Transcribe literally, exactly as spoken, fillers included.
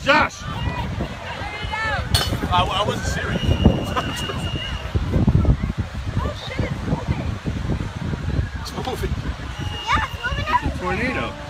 Josh! I, I wasn't serious. Oh shit, it's moving. It's moving. Yeah, it's moving out. Tornado.